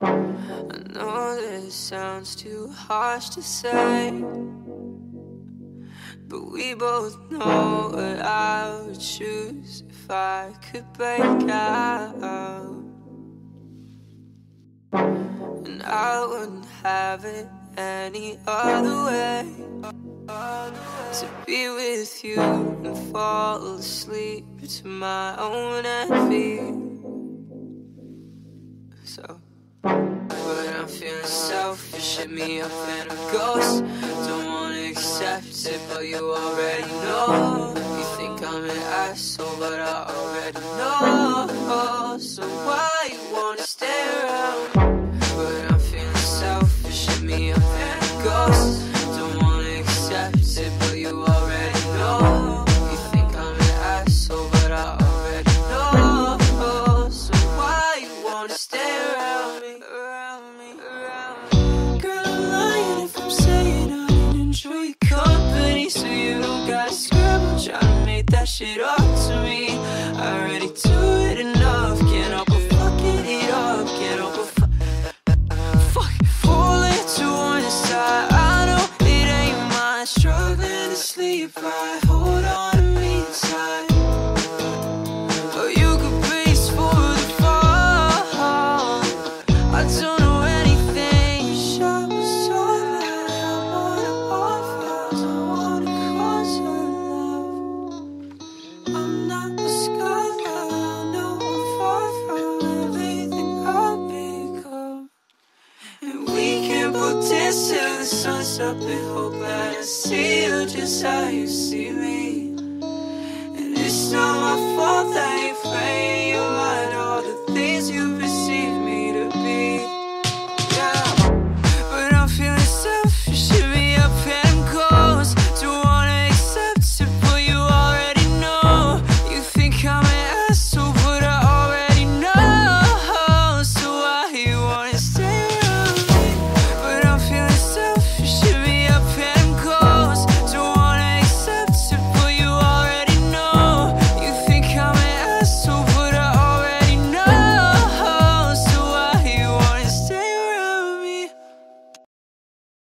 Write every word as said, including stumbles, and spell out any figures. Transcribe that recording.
I know this sounds too harsh to say, but we both know what I would choose if I could break out. And I wouldn't have it any other way, to be with you and fall asleep to my own envy. So but I'm feeling selfish, hit me up in a ghost. Don't wanna accept it, but you already know. You think I'm an asshole, but I already know. So why you wanna stay around? But I'm feeling selfish, hit me up in a ghost. Don't wanna accept it, but you already know. You think I'm an asshole, but I already know. So why you wanna stay around me? Girl, I'm lying if I'm saying I didn't enjoy your company, so you don't gotta scribble trying to make that shit up to me. I already do it enough, can't help but fucking it up, can't help but fu fuck falling to one side. I know it ain't mine, struggling to sleep, I hold on to me inside. Oh, you could brace for the fall. I don't know anything. You shot me so bad. I wanna off you. I wanna cross your love. I'm not a scholar. I know I'm far from everything I've become. And we can put this till the sun's up and hope that I see you just how you see me. And it's not my fault that you're afraid.